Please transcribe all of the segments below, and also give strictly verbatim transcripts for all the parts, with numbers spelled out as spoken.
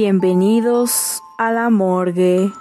Bienvenidos a la morgue.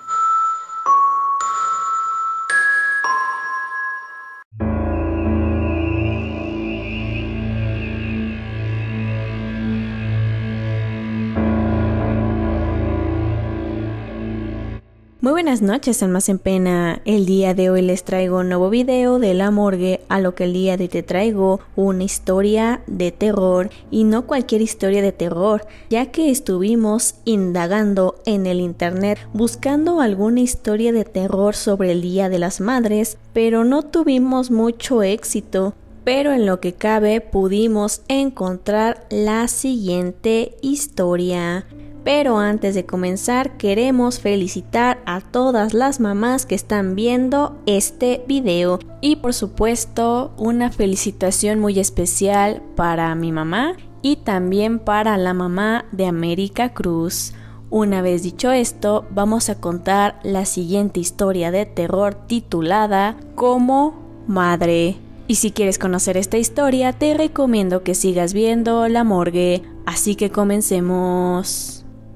Muy buenas noches, almas en pena. El día de hoy les traigo un nuevo video de la morgue, a lo que el día de hoy te traigo una historia de terror, y no cualquier historia de terror, ya que estuvimos indagando en el internet buscando alguna historia de terror sobre el Día de las Madres, pero no tuvimos mucho éxito. Pero en lo que cabe pudimos encontrar la siguiente historia. Pero antes de comenzar, queremos felicitar a todas las mamás que están viendo este video. Y por supuesto, una felicitación muy especial para mi mamá y también para la mamá de América Cruz. Una vez dicho esto, vamos a contar la siguiente historia de terror titulada Como Madre. Y si quieres conocer esta historia, te recomiendo que sigas viendo La Morgue. Así que comencemos.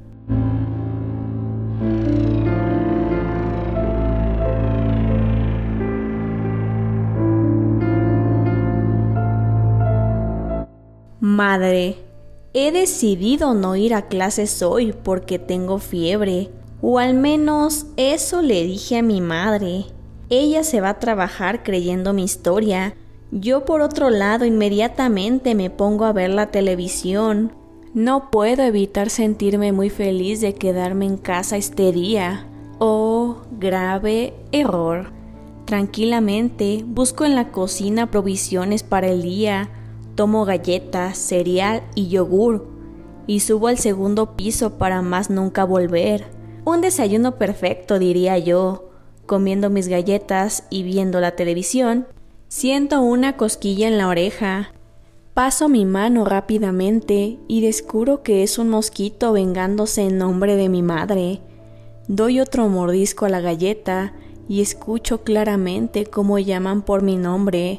Madre, he decidido no ir a clases hoy porque tengo fiebre, o al menos eso le dije a mi madre. Ella se va a trabajar creyendo mi historia. Yo por otro lado inmediatamente me pongo a ver la televisión. No puedo evitar sentirme muy feliz de quedarme en casa este día. Oh, grave error. Tranquilamente busco en la cocina provisiones para el día. Tomo galletas, cereal y yogur y subo al segundo piso para más nunca volver. Un desayuno perfecto, diría yo. Comiendo mis galletas y viendo la televisión, siento una cosquilla en la oreja. Paso mi mano rápidamente y descubro que es un mosquito vengándose en nombre de mi madre. Doy otro mordisco a la galleta y escucho claramente cómo llaman por mi nombre.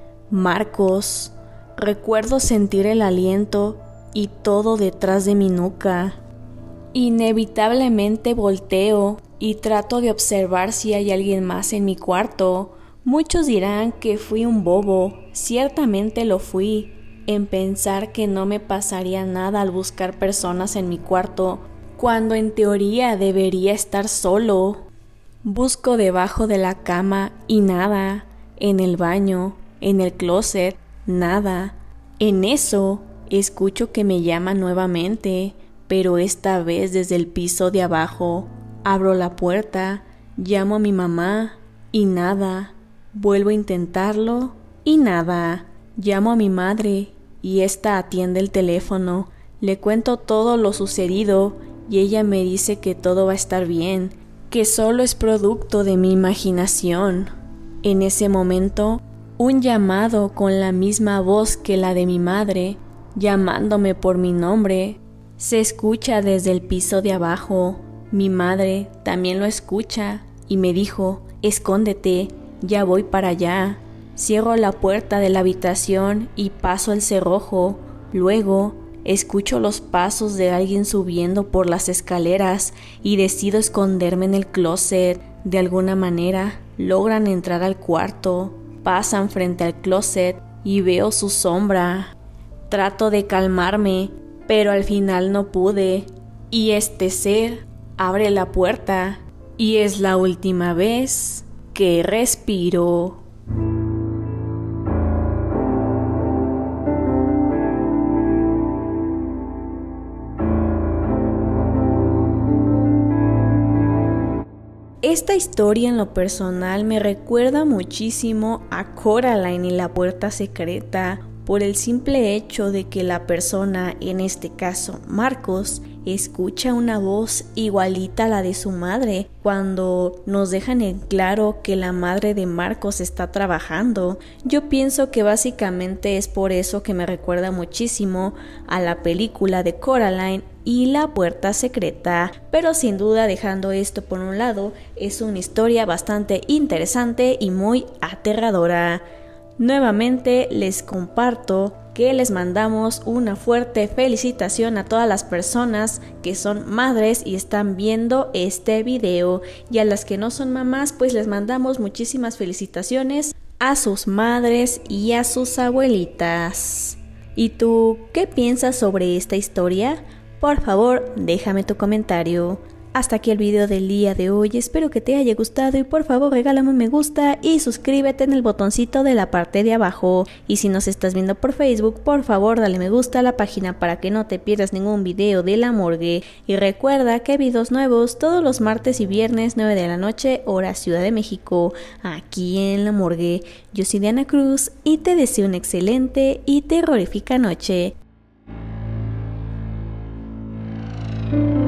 Marcos. Recuerdo sentir el aliento y todo detrás de mi nuca. Inevitablemente volteo y trato de observar si hay alguien más en mi cuarto. Muchos dirán que fui un bobo, ciertamente lo fui, en pensar que no me pasaría nada al buscar personas en mi cuarto, cuando en teoría debería estar solo. Busco debajo de la cama y nada, en el baño, en el closet, nada. En eso, escucho que me llaman nuevamente, pero esta vez desde el piso de abajo. Abro la puerta, llamo a mi mamá y nada. Vuelvo a intentarlo y nada. Llamo a mi madre y esta atiende el teléfono. Le cuento todo lo sucedido y ella me dice que todo va a estar bien, que solo es producto de mi imaginación. En ese momento, un llamado con la misma voz que la de mi madre, llamándome por mi nombre, se escucha desde el piso de abajo. Mi madre también lo escucha y me dijo: escóndete, ya voy para allá. Cierro la puerta de la habitación y paso el cerrojo. Luego escucho los pasos de alguien subiendo por las escaleras y decido esconderme en el closet. De alguna manera logran entrar al cuarto. Pasan frente al closet y veo su sombra. Trato de calmarme, pero al final no pude. Y este ser abre la puerta y es la última vez que respiro. Esta historia en lo personal me recuerda muchísimo a Coraline y la puerta secreta, por el simple hecho de que la persona, en este caso Marcos, escucha una voz igualita a la de su madre cuando nos dejan en claro que la madre de Marcos está trabajando. Yo pienso que básicamente es por eso que me recuerda muchísimo a la película de Coraline y la puerta secreta, pero sin duda, dejando esto por un lado, es una historia bastante interesante y muy aterradora. Nuevamente les comparto que les mandamos una fuerte felicitación a todas las personas que son madres y están viendo este video, y a las que no son mamás pues les mandamos muchísimas felicitaciones a sus madres y a sus abuelitas. ¿Y tú qué piensas sobre esta historia? Por favor, déjame tu comentario. Hasta aquí el video del día de hoy, espero que te haya gustado y por favor regálame un me gusta y suscríbete en el botoncito de la parte de abajo. Y si nos estás viendo por Facebook, por favor dale me gusta a la página para que no te pierdas ningún video de La Morgue. Y recuerda que hay videos nuevos todos los martes y viernes nueve de la noche, hora Ciudad de México, aquí en La Morgue. Yo soy Diana Cruz y te deseo una excelente y terrorífica noche.